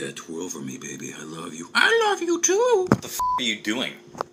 Yeah, twirl for me, baby. I love you. I love you too. What the f are you doing?